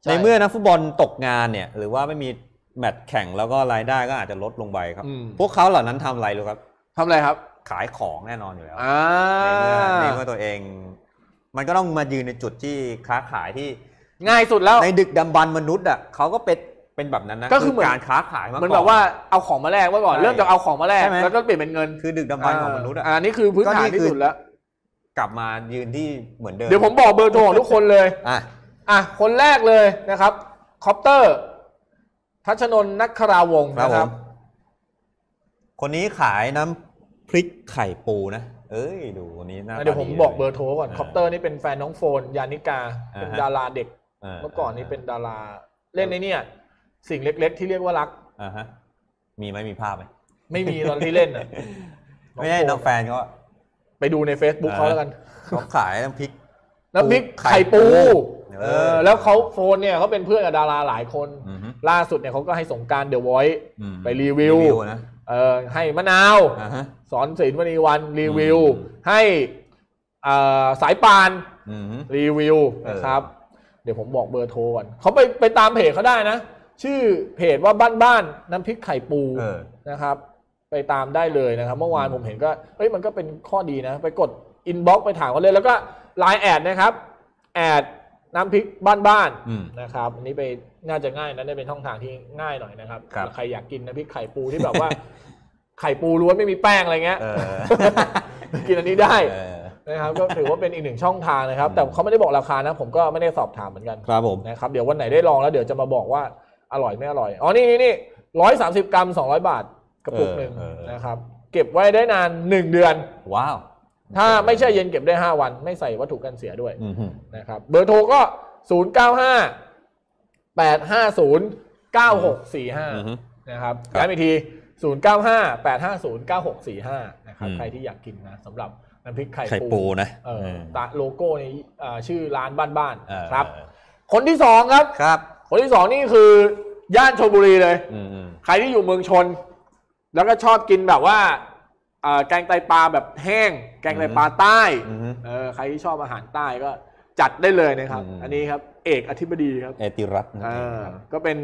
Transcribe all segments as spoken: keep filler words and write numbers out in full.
ในเมื่อนักฟุตบอลตกงานเนี่ยหรือว่าไม่มีแมตช์แข่งแล้วก็รายได้ก็อาจจะลดลงไปครับพวกเขาเหล่านั้นทำอะไรรู้ครับทำอะไรครับขายของแน่นอนอยู่แล้วในเมื่อในเมื่อตัวเองมันก็ต้องมายืนในจุดที่ค้าขายที่ง่ายสุดแล้วในดึกดำบรรพ์มนุษย์อ่ะเขาก็เป็นเป็นแบบนั้นนะก็คือการค้าขายมาก่อนมันแบบว่าเอาของมาแลกไว้ก่อนเริ่มจากเอาของมาแลกแล้วก็เปลี่ยนเป็นเงินคือดึกดำบรรพ์ของมนุษย์อ่ะอันนี้คือพื้นฐานที่สุดแล้วกลับมายืนที่เหมือนเดิมเดี๋ยวผมบอกเบอร์โทรของทุกคนเลยอ่ะอ่ะคนแรกเลยนะครับคอปเตอร์ทัชนนท์นักคราวงศ์นะครับคนนี้ขายน้ำพริกไข่ปูนะเอ้ยดูวันนี้น่าเดี๋ยวผมบอกเบอร์โทรก่อนคอปเตอร์นี่เป็นแฟนน้องโฟนยานิกาเป็นดาราเด็กเมื่อก่อนนี้เป็นดาราเล่นในเนี่ยสิ่งเล็กๆที่เรียกว่ารักอ่าฮะมีไหมมีภาพไหมไม่มีตอนที่เล่นอ่ะไม่ใช่น้องแฟนเขาไปดูใน Facebook เขาแล้วกันเขาขายน้ำพริกน้ำพริกไข่ปูเออแล้วเขาโฟนเนี่ยเขาเป็นเพื่อนกับดาราหลายคนล่าสุดเนี่ยเขาก็ให้สงกรานต์เดอะวอยซ์ไปรีวิวนะเออให้มะนาวสอนศิลป์มณีวันรีวิวให้สายปานรีวิวนะครับเดี๋ยวผมบอกเบอร์โทรก่อนเขาไปไปตามเพจเขาได้นะชื่อเพจว่าบ้านบ้านน้ำพริกไข่ปูนะครับไปตามได้เลยนะครับเมื่อวานผมเห็นก็เฮ้ยมันก็เป็นข้อดีนะไปกดอินบ็อกซ์ไปถามเขาเลยแล้วก็ไลน์แอดนะครับแอดน้ำพริกบ้านบ้านนะครับอันนี้ไปน่าจะง่ายนะได้เป็นช่องทางที่ง่ายหน่อยนะครับใครอยากกินน้ำพริกไข่ปูที่แบบว่าไข่ปูล้วนไม่มีแป้งอะไรเงี้ยกินอันนี้ได้นะครับก็ถือว่าเป็นอีกหนึ่งช่องทางนะครับแต่เขาไม่ได้บอกราคานะผมก็ไม่ได้สอบถามเหมือนกันครับผมนะครับเดี๋ยววันไหนได้ลองแล้วเดี๋ยวจะมาบอกว่าอร่อยไม่อร่อยอ๋อนี่นี่นี่ร้อยสามสิบกรัมสองร้อยบาทกระปุกหนึ่งนะครับเก็บไว้ได้นานหนึ่งเดือนว้าวถ้าไม่ใช่เย็นเก็บได้ห้าวันไม่ใส่วัตถุกันเสียด้วยนะครับเบอร์โทรก็ศูนย์ เก้า ห้า แปด ห้า ศูนย์ เก้า หก สี่ ห้านะครับย้ำอีกทีศูนย์ เก้า ห้า แปด ห้า ศูนย์ เก้า หก สี่ ห้านะครับใครที่อยากกินนะสำหรับน้ำพริกไข่ปูนะเออตาโลโก้นี้ชื่อร้านบ้านๆครับคนที่สองครับครับคนที่สองนี่คือย่านชลบุรีเลยใครที่อยู่เมืองชนแล้วก็ชอบกินแบบว่าแกงไตปลาแบบแห้งแกงไตปลาใต้เออใครที่ชอบอาหารใต้ก็จัดได้เลยนะครับอันนี้ครับเอกอธิบดีครับเอติรัตน์ก็เป็น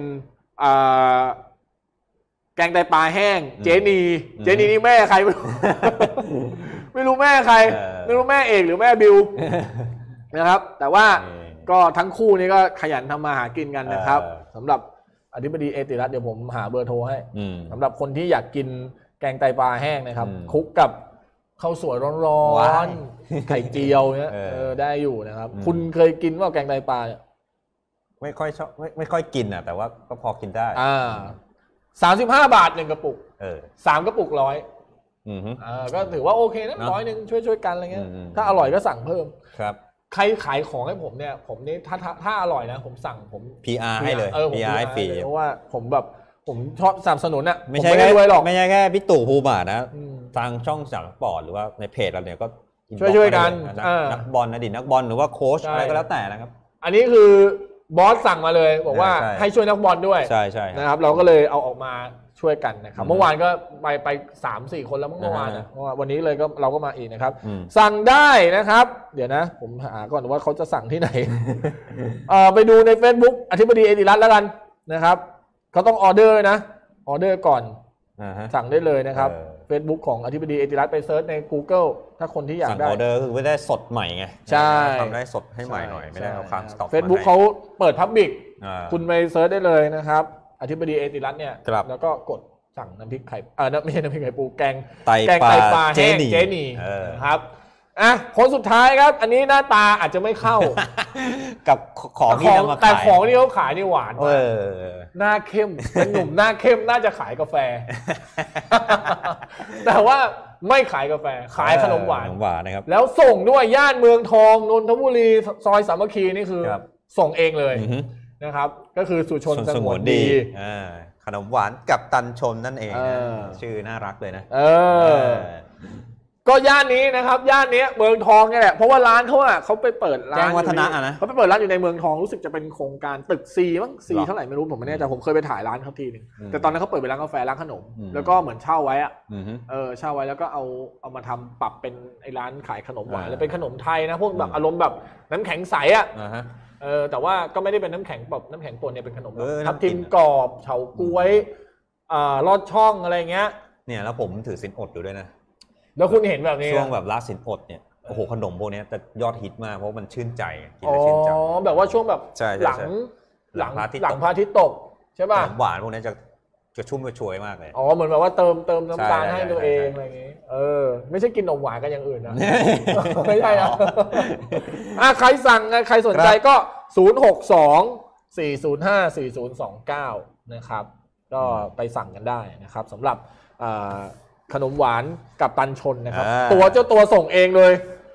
แกงไตปลาแห้งเจนีเจนีนี่แม่ใครไม่รู้ไม่รู้แม่ใครไม่รู้แม่เอกหรือแม่บิวนะครับแต่ว่าก็ทั้งคู่นี้ก็ขยันทำมาหากินกันนะครับสำหรับอธิบดีเอติรัตน์เดี๋ยวผมหาเบอร์โทรให้สำหรับคนที่อยากกินแกงไตปลาแห้งนะครับคลุกกับข้าวสวยร้อนๆไข่เจียวเนี่ยได้อยู่นะครับคุณเคยกินว่าแกงไตปลาไม่ค่อยชอบไม่ไม่ค่อยกินอ่ะแต่ว่าก็พอกินได้อ่าสามสิบห้าบาทหนึ่งกระปุกเออสามกระปุกร้อยอ่าก็ถือว่าโอเคนะร้อยหนึ่งช่วยช่วยกันอะไรเงี้ยถ้าอร่อยก็สั่งเพิ่มครับใครขายของให้ผมเนี่ยผมนี่ถ้าถ้าอร่อยนะผมสั่งผมพี อาร์ ให้เลย พี อาร์ ให้ฟรีเพราะว่าผมแบบผมชอบสนับสนุนอ่ะไม่ใช่แค่รวยหรอกไม่ใช่แค่พี่ตู่ภูมิบาทนะทางช่องสามปอร์ตหรือว่าในเพจเราเนี่ยก็ช่วยช่วยกันนักบอลอดีตนักบอลหรือว่าโค้ชอะไรก็แล้วแต่นะครับอันนี้คือบอสสั่งมาเลยบอกว่าให้ช่วยนักบอลด้วยใช่ใช่นะครับเราก็เลยเอาออกมาช่วยกันนะครับเมื่อวานก็ไปไปสามสี่คนแล้วเมื่อวานวันนี้เลยก็เราก็มาอีกนะครับสั่งได้นะครับเดี๋ยวนะผมหาก่อนว่าเขาจะสั่งที่ไหนไปดูใน Facebook อธิบดีเอติรัตน์แล้วกันนะครับเขาต้องออเดอร์นะออเดอร์ก่อนสั่งได้เลยนะครับ Facebook ของอธิบดีเอติรัตน์ไปเซิร์ชใน Google ถ้าคนที่อยากได้สั่งออเดอร์คือไม่ได้สดใหม่ไงใช่ทำได้สดให้ใหม่หน่อยไม่ได้เอาค้างสต็อก Facebook เขาเปิด Public คุณไปเซิร์ชได้เลยนะครับอธิบดีเอติรัตน์เนี่ยแล้วก็กดสั่งน้ำพริกไข่เออไม่ใช่น้ำพริกไข่ปูแกงแกงไตปลาแห้งเจนี่ครับอ่ะคนสุดท้ายครับอันนี้หน้าตาอาจจะไม่เข้ากับของที่นำมาขายแต่ของที่เขาขายนี่หวานมากหน้าเข้มเป็นหนุ่มหน้าเข้มน่าจะขายกาแฟแต่ว่าไม่ขายกาแฟขายขนมหวานหวานนะครับแล้วส่งด้วยย่านเมืองทองนนทบุรีซอยสามัคคีนี่คือส่งเองเลยนะครับก็คือสุชนสงวนดีขนมหวานกับตันชนนั่นเองชื่อน่ารักเลยนะเออก็ย่านนี้นะครับย่านนี้เมืองทองเนี่ยแหละเพราะว่าร้านเขาอ่ะเขาไปเปิดร้านแจ้งวัฒนะนะเขาไปเปิดร้านอยู่ในเมืองทองรู้สึกจะเป็นโครงการตึกซีมั้งซีเท่าไหร่ไม่รู้ผมไม่แน่ใจผมเคยไปถ่ายร้านเขาทีนึงแต่ตอนนั้นเขาเปิดเป็นร้านกาแฟร้านขนมแล้วก็เหมือนเช่าไว้อ่ะเออเช่าไว้แล้วก็เอาเอามาทำปรับเป็นไอ้ร้านขายขนมหวานแล้วเป็นขนมไทยนะพวกแบบอารมณ์แบบน้ำแข็งใสอ่ะเออแต่ว่าก็ไม่ได้เป็นน้ำแข็งแบบน้ำแข็งป่นเนี่ยเป็นขนมทับทิมกรอบเฉาก๊วยอ่าลอดช่องอะไรเงี้ยเนี่ยแล้วผมถือสินอดอยู่ด้วยนะแล้วคุณเห็นแบบนี้ช่วงแบบละสินอดเนี่ยโอ้โหขนมพวกนี้แต่ยอดฮิตมากเพราะมันชื่นใจกินแล้วชื่นใจอ๋อแบบว่าช่วงแบบหลังหลังหลังพระอาทิตย์ตกใช่ป่ะหวานพวกนี้จะจะชุ่มกระชวยมากเลยอ๋อเหมือนแบบว่าเติมเติมน้ำตาลให้ตัวเองอะไรอย่างงี้เออไม่ใช่กินนมหวานกันอย่างอื่นนะไม่ใช่นะอ่ะใครสั่งใครสนใจก็ศูนย์ หก สอง สี่ ศูนย์ ห้า สี่ ศูนย์ สอง เก้านะครับก็ไปสั่งกันได้นะครับสำหรับขนมหวานกับตันชนนะครับตัวเจ้าตัวส่งเองเลย